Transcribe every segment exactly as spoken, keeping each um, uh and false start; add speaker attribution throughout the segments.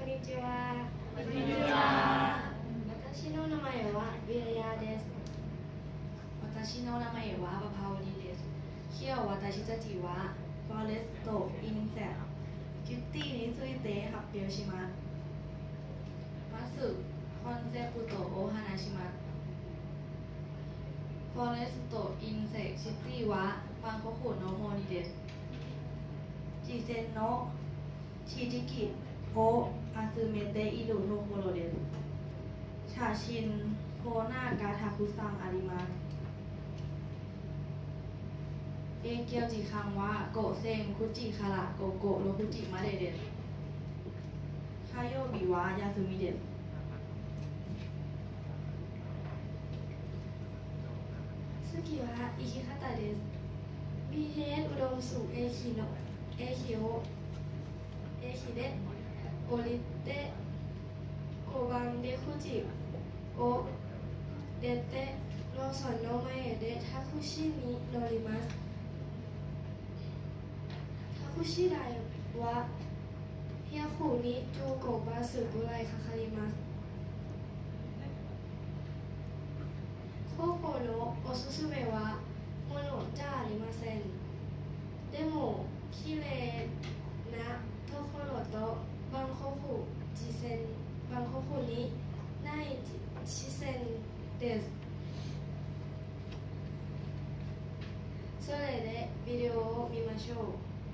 Speaker 1: んにちは。
Speaker 2: こんにちは。
Speaker 1: 私の名前はウィリアです。
Speaker 2: 私の名前はパパオリです。今日私たちはフォレストインセクトキュッティについて発表します。まずコンセプトを話します。フォレストインセクトキュッティはバンコクの森です。自然の地域を集めているところです。写真コーナーがたくさんあります。影響時間はごせんくじから午後ろくじまでです。火曜日は休みです。
Speaker 1: 次は生き方です。ビーエー อุดมสุข เอ คิโน เอ คิโอ เอ คิเดะ 降りてごばんで富士を出てローソンの前でタクシーに乗ります。タクシー代はひゃくにじゅうごバスぐらいかかります。ここのおすすめはものじゃありません。でもきれいなところとバンコク自然バンコクにない自然です。それでビデオを見ましょう。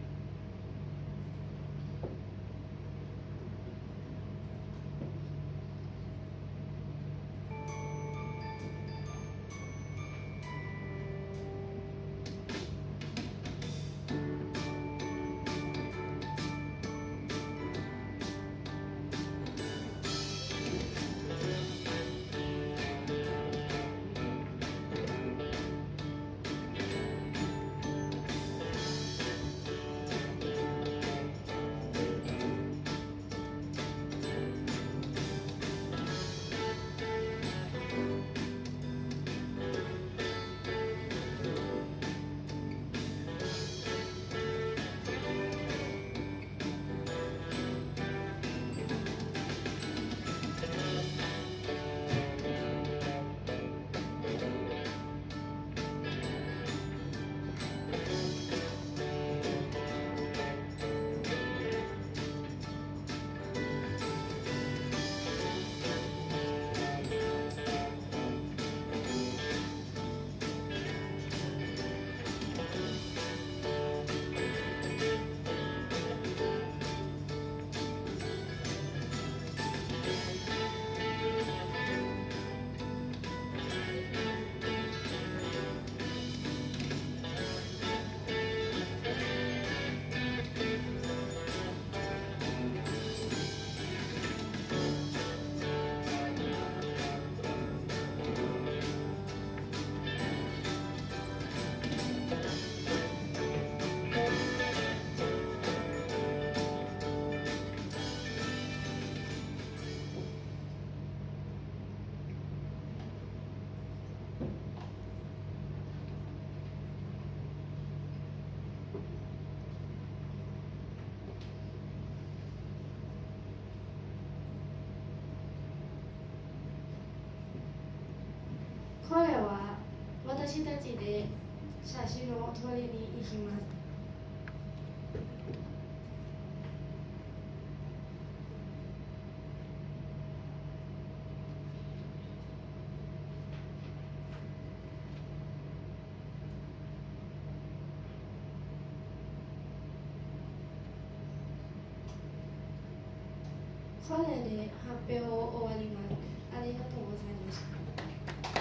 Speaker 1: これは私たちで写真を撮りに行きます。これで発表を終わります。ありがとうございました。